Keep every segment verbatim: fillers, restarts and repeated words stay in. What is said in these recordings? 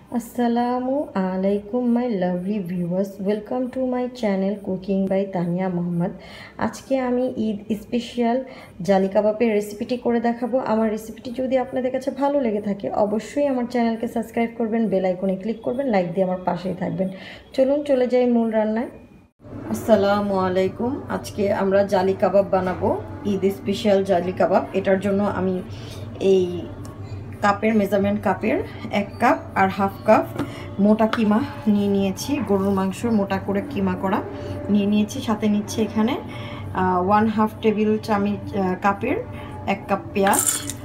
Assalamu alaikum my lovely viewers, welcome to my channel cooking by Tania Mohammad। আজকে আমি Eid special জালি কাবাবের রেসিপিটি করে দেখাবো। আমার রেসিপিটি যদি আপনাদের কাছে ভালো লেগে থাকে অবশ্যই আমার চ্যানেলকে সাবস্ক্রাইব করবেন, বেল আইকনে ক্লিক করবেন, লাইক দিয়ে আমার পাশেই থাকবেন। চলুন চলে যাই মূল রান্নায়। আসসালামু আলাইকুম। আজকে আমরা জালি কাবাব বানাবো, ঈদ স্পেশাল জালি কাবাব। এটার জন্য আমি এই কাপের মেজারমেন্ট কাপের এক কাপ আর হাফ কাপ মোটা কিমা নিয়ে নিয়েছি, গরুর মাংস মোটা করে কিমা করা নিয়ে নিয়েছি। সাথে নিচ্ছি এখানে ওয়ান হাফ টেবিল চামচ কাপের এক কাপ পেঁয়াজ,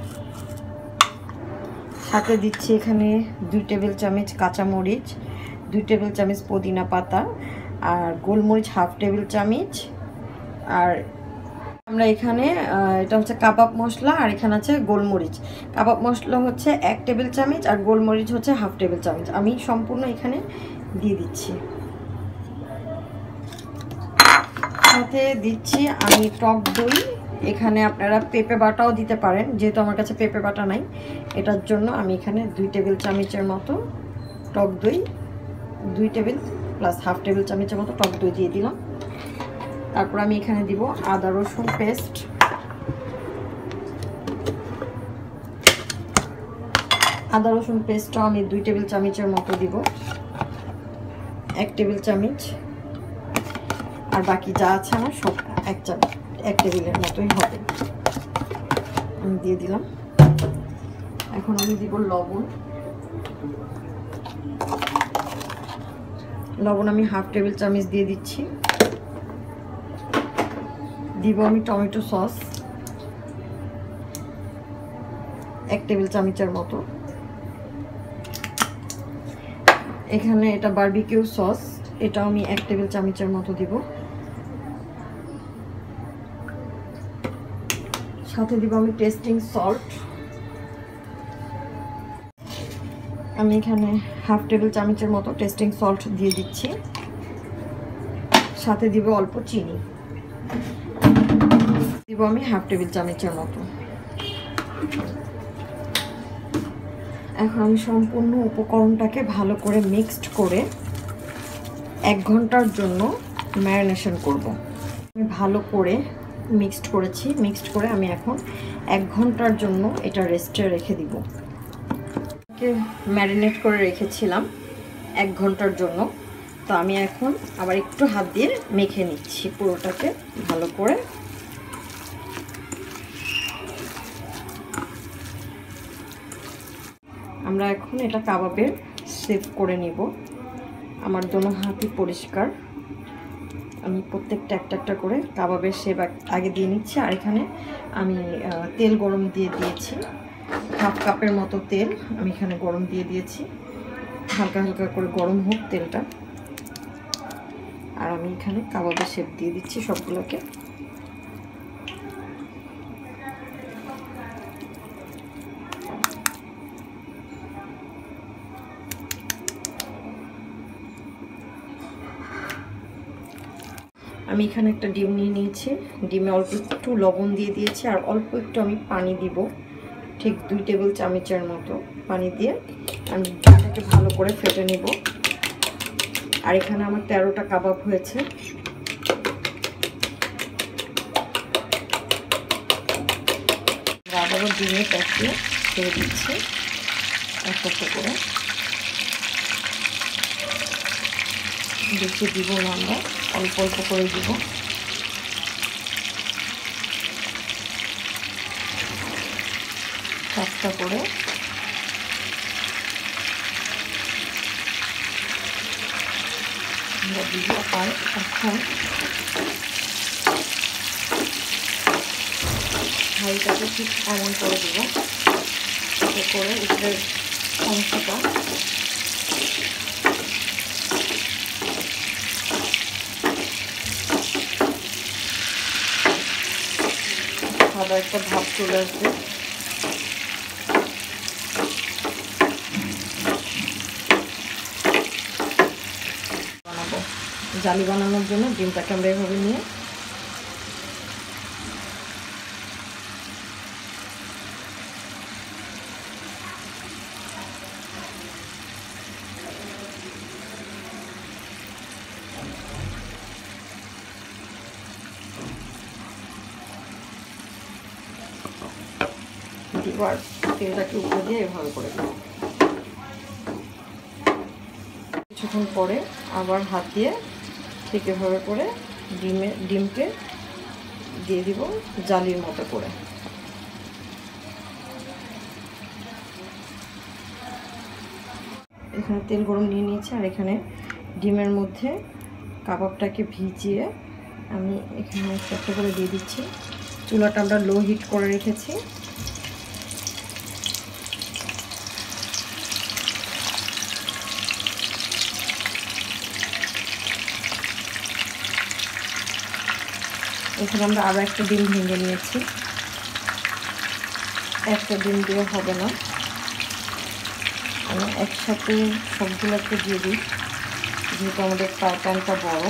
সাথে দিচ্ছি এখানে দুই টেবিল চামচ কাঁচামরিচ, দুই টেবিল চামচ পুদিনা পাতা আর গোলমরিচ হাফ টেবিল চামচ। আর আমরা এখানে এটা হচ্ছে কাবাব মশলা আর এখানে আছে গোলমরিচ। কাবাব মশলা হচ্ছে এক টেবিল চামচ আর গোলমরিচ হচ্ছে হাফ টেবিল চামচ। আমি সম্পূর্ণ এখানে দিয়ে দিচ্ছি। সাথে দিচ্ছি আমি টক দই। এখানে আপনারা পেঁপে বাটাও দিতে পারেন, যেহেতু আমার কাছে পেঁপে বাটা নাই এটার জন্য আমি এখানে দুই টেবিল চামচের মতো টক দই, দুই টেবিল প্লাস হাফ টেবিল চামচের মতো টক দই দিয়ে দিলাম। তারপর আমি এখানে দিব আদা রসুন পেস্ট, আদা রসুন পেস্টটাও আমি দুই টেবিল চামচের মতো দিব, এক টেবিল চামচ। আর বাকি যা আছে আমার সব এক চামচ এক টেবিলের মতোই হবে, আমি দিয়ে দিলাম। এখন আমি দিব লবণ। লবণ আমি হাফ টেবিল চামচ দিয়ে দিচ্ছি। দিব আমি টমেটো সস এক টেবিল চামচের মতো। এখানে এটা বারবিকিউ সস, এটাও আমি এক টেবিল চামচের মতো দিব। সাথে দিব আমি টেস্টিং সল্ট, আমি এখানে হাফ টেবিল চামচের মতো টেস্টিং সল্ট দিয়ে দিচ্ছি। সাথে দিব অল্প চিনি, দিব আমি হাফ টেবিল চামচের মতো। এখন আমি সম্পূর্ণ উপকরণটাকে ভালো করে মিক্সড করে এক ঘন্টার জন্য ম্যারিনেশন করব। আমি ভালো করে মিক্সড করেছি, মিক্সড করে আমি এখন এক ঘন্টার জন্য এটা রেস্টে রেখে দিব। ম্যারিনেট করে রেখেছিলাম এক ঘন্টার জন্য, তো আমি এখন আবার একটু হাত দিয়ে মেখে নিচ্ছি পুরোটাকে ভালো করে। আমরা এখন এটা কাবাবের শেপ করে নিব। আমার দোনো হাতই পরিষ্কার, আমি প্রত্যেকটা একটা একটা করে কাবাবের শেপ আগে দিয়ে নিচ্ছি। আর এখানে আমি তেল গরম দিয়ে দিয়েছি, হাফ কাপের মতো তেল আমি এখানে গরম দিয়ে দিয়েছি। হালকা হালকা করে গরম হোক তেলটা। আর আমি এখানে কাবাবের শেপ দিয়ে দিচ্ছি সবগুলোকে। আমি এখানে একটা ডিম নিয়ে নিয়েছি, ডিমে অল্প একটু লবণ দিয়ে দিয়েছি আর অল্প একটু আমি পানি দিব, ঠিক দুই টেবিল চামচের মতো পানি দিয়ে আমি ডিমটাকে ভালো করে ফেটে নেব। আর এখানে আমার তেরোটা কাবাব হয়েছে। আবারও ডিমে প্যাকিয়ে ছেড়ে দিচ্ছি একটা একটা করে। বেশি দিব না, আমরা অল্প অল্প করে দিব। চারটা করে আমরা দিব। আর এখন হাঁড়িটাকে ঠিক এমন করে দিব যাতে করে উপরের অংশটা সাদা একটা ভাব চলে আসবে। বানাবো জালি বানানোর জন্য ডিমটাকে আমরা এভাবে নিয়ে এবার তেলটাকে উপরে দিয়ে এভাবে করে দেব। কিছুক্ষণ পরে আবার হাত দিয়ে ঠিক এভাবে করে ডিমে ডিমকে দিয়ে দিব জালির মতো করে। এখানে তেল গরম নিয়ে নিয়েছি, আর এখানে ডিমের মধ্যে কাবাবটাকে ভিজিয়ে আমি এখানে একটা একটা করে দিয়ে দিচ্ছি। চুলাটা আমরা লো হিট করে রেখেছি। এখানে আমরা আরও একটা ডিম ভেঙে নিয়েছি। একটা ডিম দিয়ে হবে না, আমি একসাথে সবগুলোকে দিয়ে দিই, যেহেতু আমাদের ফ্রাই প্যানটা বড়।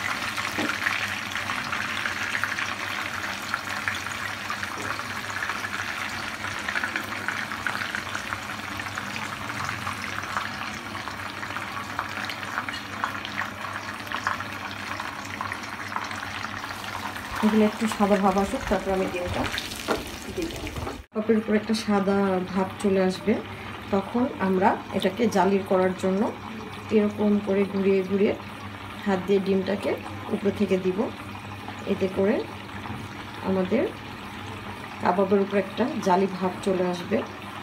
এগুলো একটু সাদা ভাব আসুক, তারপর আমি ডিমটা দিই। কাপের উপর একটা সাদা ভাব চলে আসবে, তখন আমরা এটাকে জালির করার জন্য এরকম করে ঘুরিয়ে ঘুরিয়ে হাত দিয়ে ডিমটাকে উপরে থেকে দিব। এতে করে আমাদের কাবাবের উপর একটা জালি ভাব চলে আসবে।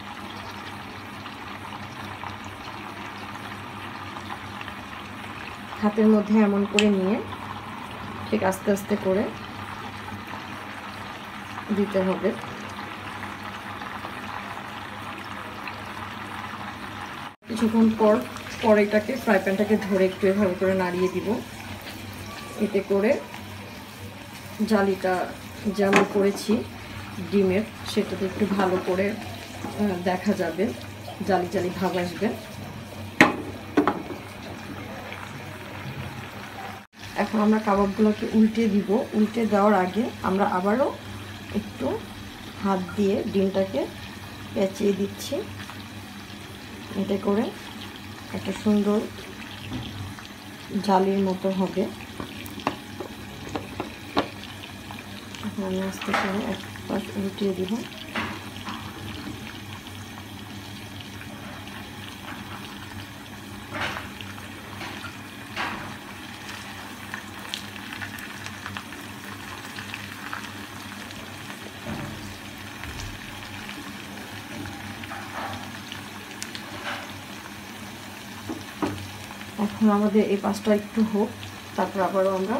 হাতের মধ্যে এমন করে নিয়ে ঠিক আস্তে আস্তে করে দিতে হবে। কিছুক্ষণ পর কড়াইটাকে ফ্রাই প্যানটাকে ধরে একটু এভাবে করে নাড়িয়ে দিব। এতে করে জালিটা যেমন করেছি ডিমের, সেটাতে একটু ভালো করে দেখা যাবে, জালি জালি ভাব আসবে। এখন আমরা কাবাবগুলোকে উল্টে দিব। উল্টে দেওয়ার আগে আমরা আবারও একটু হাত দিয়ে ডিমটাকে পেঁচিয়ে দিচ্ছি। এতে করে একটা সুন্দর জালির মতো হবে। আমি আস্তে করে এক পাশ উল্টিয়ে দিব। এখন আমাদের এই পাশটা একটু হোক, তারপর আবারও আমরা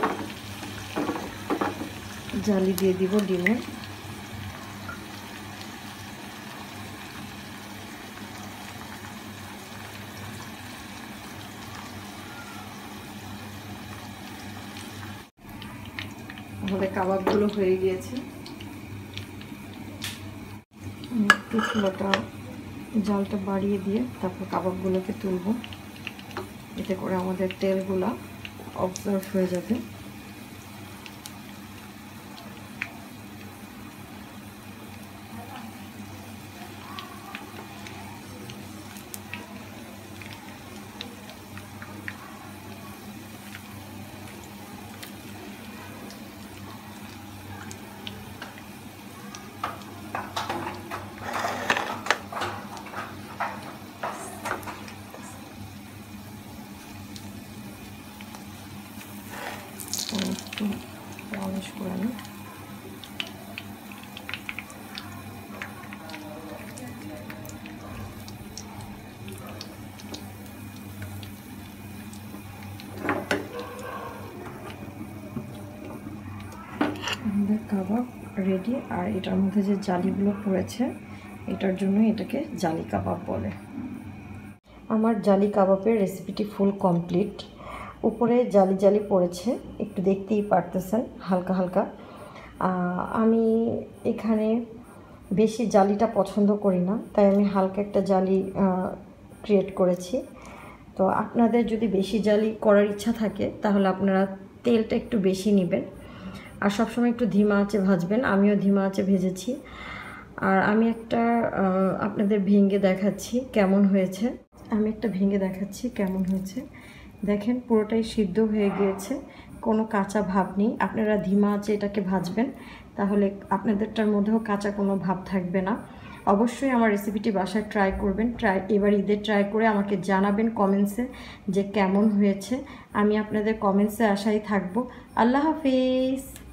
জালি দিয়ে দিব ডিমের। আমাদের কাবাবগুলো হয়ে গিয়েছে। একটু চুলাটা জালটা বাড়িয়ে দিয়ে তারপর কাবাবগুলোকে তুলব। এতে করে আমাদের তেলগুলা অবজার্ভ হয়ে যাবে। একটু পলিশ করে নিই। আমাদের কাবাব রেডি। আর এটার মধ্যে যে জালিগুলো পড়েছে, এটার জন্য এটাকে জালি কাবাব বলে। আমার জালি কাবাবের রেসিপিটি ফুল কমপ্লিট। উপরে জালি জালি পড়েছে, একটু দেখতেই পারতেছেন হালকা হালকা। আমি এখানে বেশি জালিটা পছন্দ করি না, তাই আমি হালকা একটা জালি ক্রিয়েট করেছি। তো আপনাদের যদি বেশি জালি করার ইচ্ছা থাকে তাহলে আপনারা তেলটা একটু বেশি নেবেন, আর সবসময় একটু ধিমা আঁচে ভাজবেন। আমিও ধিমা আঁচে ভেজেছি। আর আমি একটা আপনাদের ভেঙে দেখাচ্ছি কেমন হয়েছে। আমি একটা ভেঙে দেখাচ্ছি কেমন হয়েছে। দেখেন পুরোটাই সিদ্ধ হয়ে গিয়েছে, কোনো কাঁচা ভাব নেই। আপনারা ধিমা আঁচে এটাকে ভাজবেন, তাহলে আপনাদেরটার মধ্যেও কাঁচা কোনো ভাব থাকবে না। অবশ্যই আমার রেসিপিটি বাসায় ট্রাই করবেন। ট্রাই এবার ঈদে ট্রাই করে আমাকে জানাবেন কমেন্টসে যে কেমন হয়েছে। আমি আপনাদের কমেন্টসে আশায় থাকবো। আল্লাহ হাফিজ।